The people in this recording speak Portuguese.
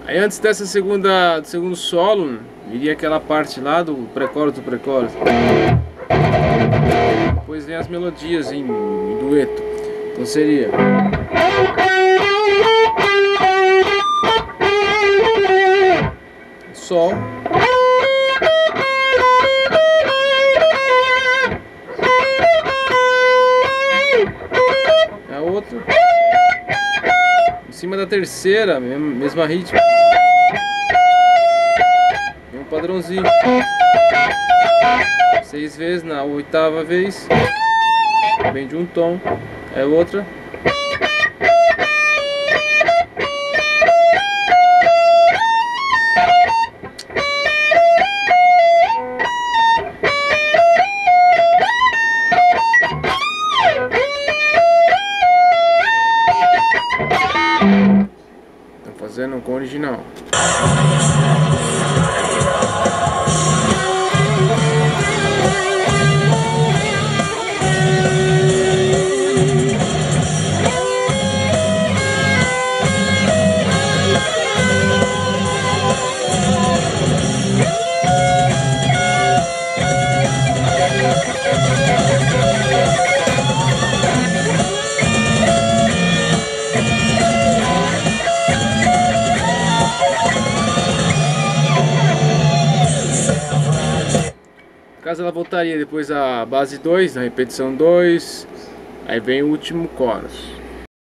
Aí antes do segundo solo, iria aquela parte lá do pré-chorus do pré-chorus. Depois vem as melodias em dueto. Então seria Sol, a outra em cima da terceira, mesma ritmo, mesmo padrãozinho, 6 vezes. Na 8ª vez vem de um tom, é outra. Estão fazendo com o original. Caso ela voltaria depois a base 2, na repetição 2, aí vem o último chorus.